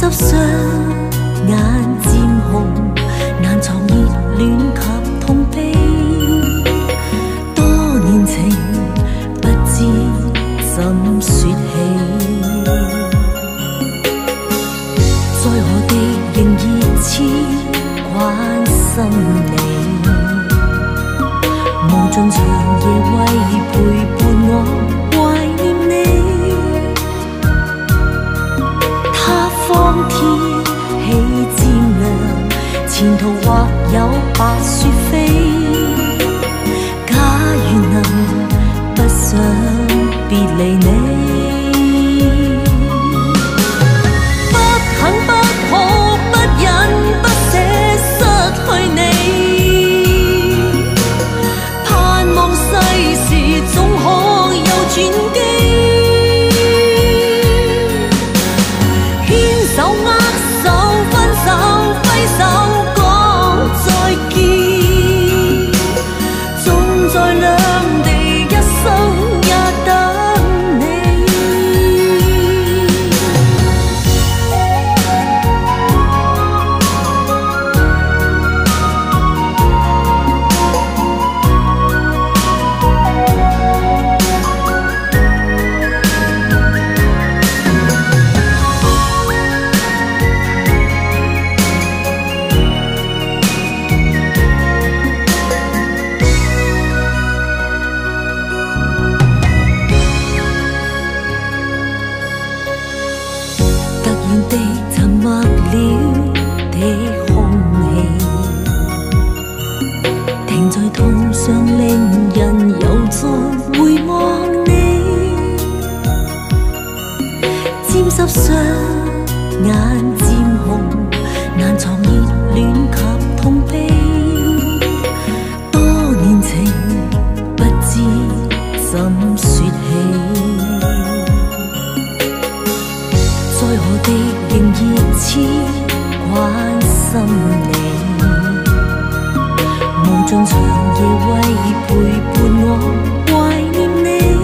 濕雙眼漸紅，難藏熱戀及痛悲。多年情不知怎說起，在何地仍熱切關心你。無盡長夜為陪伴我懷念你，他方天氣漸涼，前途或有白雪飛。假如能不想別離你，不肯不可不忍不捨失去你。世事總可有轉機，牽手握手分手揮手講再見，縱在兩地一生也等你。地沉默了的空氣，停在途上令人又再回望你，沾濕雙眼漸紅，難藏熱戀及痛悲。多年情不知怎說起，在何地仍熱切關心你，無盡長夜為陪伴我懷念你，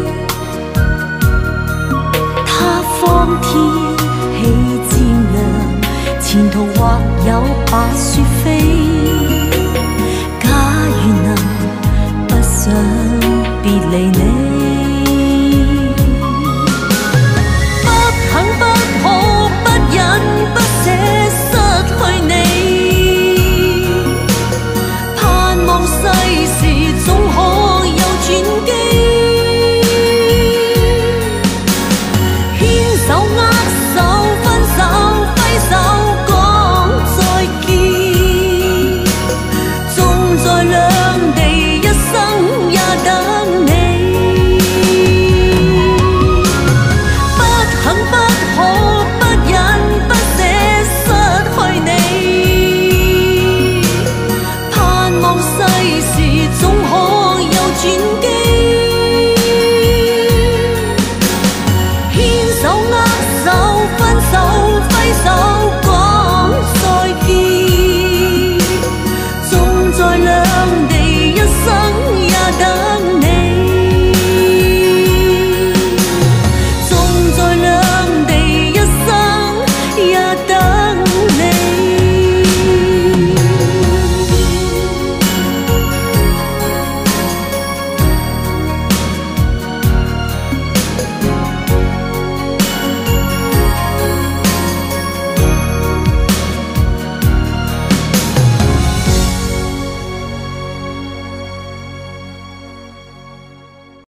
他方天氣漸涼，前途或有白雪飛。假如能不想別離你，不捨失去你，盼望世事總可有轉機，牽手握手分手揮手講再見，縱在兩地一生也等你，不肯不